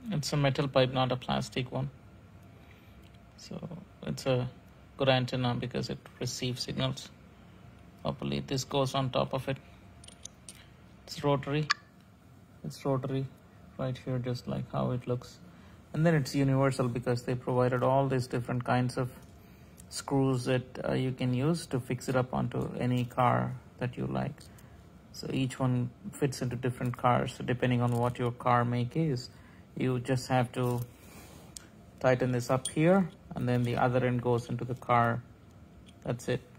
It's a metal pipe, not a plastic one. So it's a good antenna because it receives signals properly. This goes on top of it. It's rotary. It's rotary right here, just like how it looks. And then it's universal because they provided all these different kinds of screws that you can use to fix it up onto any car that you like. So each one fits into different cars. So depending on what your car make is, you just have to tighten this up here, and then the other end goes into the car. That's it.